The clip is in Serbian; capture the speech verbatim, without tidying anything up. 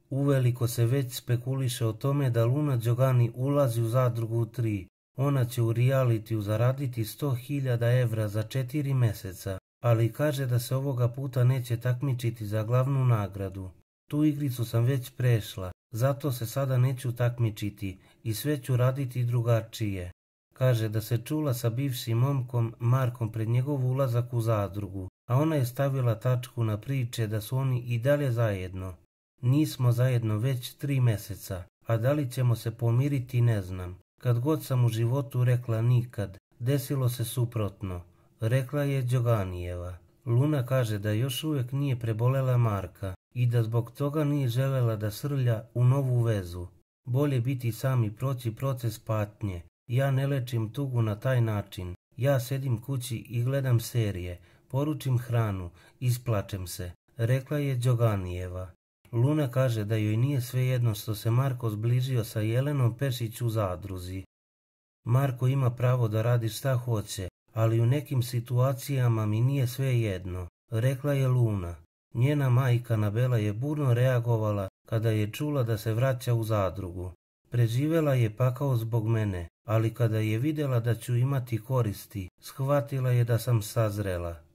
Uveliko se već spekuliše o tome da Luna Đogani ulazi u zadrugu tri. Ona će u realitiju zaraditi sto hiljada evra za četiri meseca, ali kaže da se ovoga puta neće takmičiti za glavnu nagradu. Tu igricu sam već prešla, zato se sada neću takmičiti i sve ću raditi drugačije. Kaže da se čula sa bivšim momkom Markom pred njegov ulazak u zadrugu, a ona je stavila tačku na priče da su oni i dalje zajedno. Nismo zajedno već tri meseca, a da li ćemo se pomiriti ne znam. Kad god sam u životu rekla nikad, desilo se suprotno, rekla je Đoganijeva. Luna kaže da još uvijek nije prebolela Marka i da zbog toga nije želela da srlja u novu vezu. Bolje biti sam i proći proces patnje. Ja ne lečim tugu na taj način. Ja sedim kući i gledam serije, poručim hranu, isplačem se, rekla je Đoganijeva. Luna kaže da joj nije svejedno što se Marko zbližio sa Jelenom Pešić u zadruzi. Marko ima pravo da radi šta hoće, ali u nekim situacijama mi nije svejedno, rekla je Luna. Njena majka Nabela je burno reagovala kada je čula da se vraća u zadrugu. Preživela je pakao zbog mene, ali kada je vidjela da ću imati koristi, shvatila je da sam sazrela.